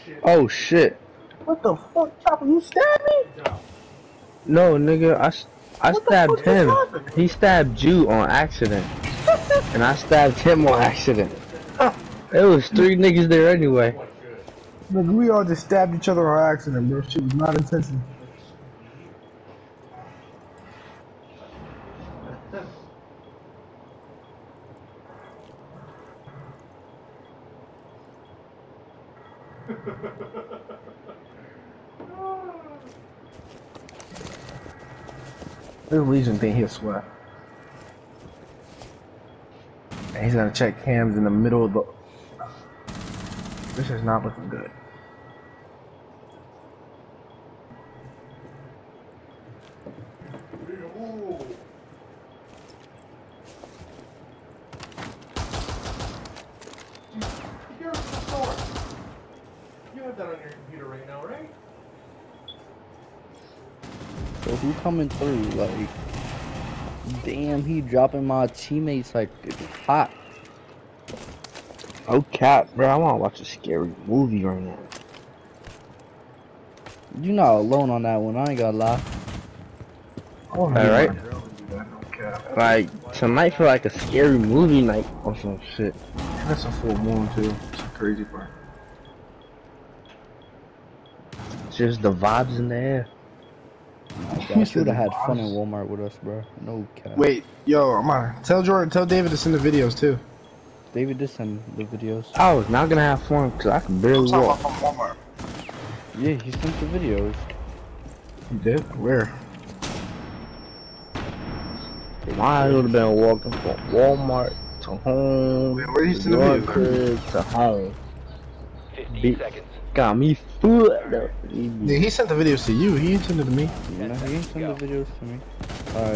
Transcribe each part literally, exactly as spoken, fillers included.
Oh shit. What the fuck, Chopper? You stabbed me? No, nigga, I, I What the stabbed fuck him. just happened? He stabbed you on accident. And I stabbed him on accident. There was three niggas there anyway. Look, we all just stabbed each other on accident, bro. Shit was not intentional. This Legion thing he'll sweat. And he's gonna check cams in the middle of the. This is not looking good. You have that on your computer right now, right? So who coming through? Like, damn, he dropping my teammates like it's hot. Oh cap, bro, I wanna watch a scary movie right now. You not alone on that one, I ain't gonna lie. Oh, Alright. Like, tonight feel like a scary movie night or some shit. That's a full moon too. It's a crazy part. Just the vibes in the air. You should have had fun in Walmart with us, bro. No cap. Wait, yo, I'm on. Tell Jordan, tell David to send the videos too. David did send the videos. I was not gonna have fun because I can barely walk. From Walmart. Yeah, he sent the videos. You did? Where? Why would have been walking from Walmart to home, Wait, where you to send the your video? crib to home. fifteen Be seconds. got me fooled up. Yeah, he sent the videos to you. He didn't send it to me. You know, he ain't send the videos to me. Oh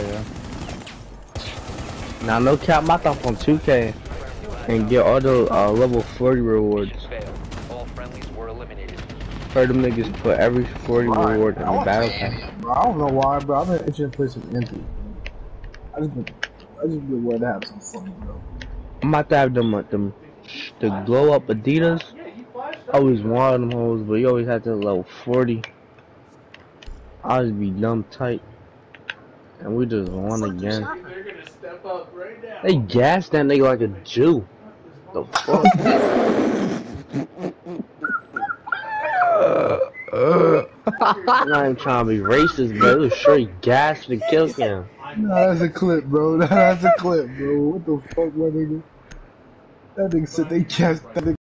yeah. Now no cap, my thought on two K and get all the uh, level forty rewards. Failed. All friendlies were eliminated. Heard them niggas put every forty Why? reward in I the want battle to pass. Indian, bro. I don't know why, bro. I've been itching to play some empty. I just been, I just been wanting to have some fun, bro. I'm about to have them, uh, them, the glow up Adidas. I always wanted them hoes, but you always had to level forty. I always be dumb tight. And we just won again. They're gonna step up right now. They gassed that nigga like a Jew. The fuck? I'm not even trying to be racist, but it was straight gas to kill him. Nah, that's a clip, bro. That's a clip, bro. What the fuck, my nigga? That nigga said they cast that nigga.